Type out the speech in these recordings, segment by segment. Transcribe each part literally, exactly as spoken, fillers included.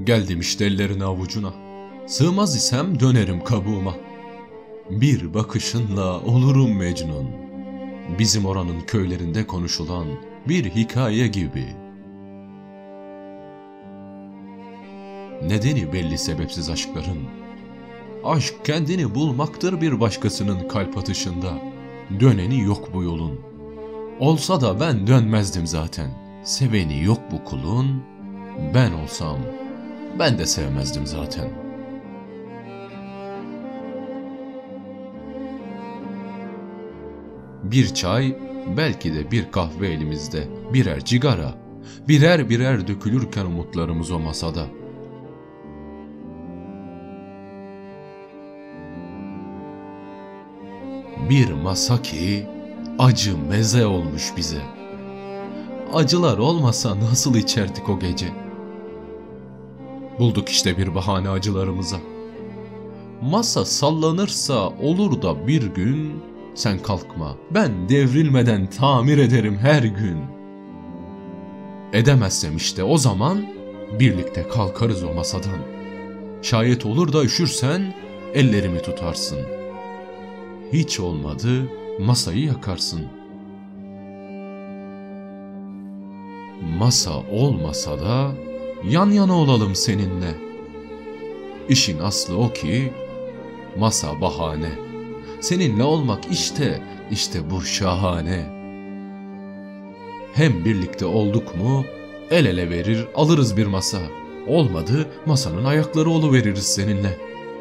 Geldim işte ellerin avucuna, sığmaz isem dönerim kabuğuma. Bir bakışınla olurum Mecnun, bizim oranın köylerinde konuşulan bir hikaye gibi. Nedeni belli sebepsiz aşkların, aşk kendini bulmaktır bir başkasının kalp atışında. Döneni yok bu yolun, olsa da ben dönmezdim zaten. Seveni yok bu kulun, ben olsam ben de sevmezdim zaten. Bir çay, belki de bir kahve elimizde, birer cigara, birer birer dökülürken umutlarımız o masada. Bir masa ki acı meze olmuş bize. Acılar olmasa nasıl içerdik o gece? Bulduk işte bir bahane acılarımıza. Masa sallanırsa olur da bir gün, sen kalkma, ben devrilmeden tamir ederim her gün. Edemezsem işte o zaman birlikte kalkarız o masadan. Şayet olur da üşürsen ellerimi tutarsın. Hiç olmadı masayı yakarsın. Masa olmasa da yan yana olalım seninle. İşin aslı o ki masa bahane. Seninle olmak işte, işte bu şahane. Hem birlikte olduk mu el ele verir alırız bir masa. Olmadı masanın ayakları oluveririz seninle.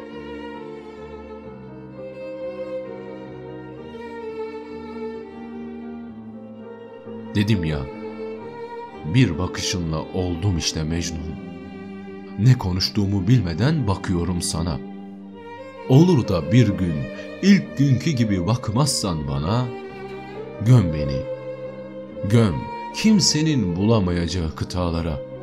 Dedim ya, bir bakışınla oldum işte Mecnun. Ne konuştuğumu bilmeden bakıyorum sana. Olur da bir gün ilk günkü gibi bakmazsan bana, göm beni, göm kimsenin bulamayacağı kıtalara.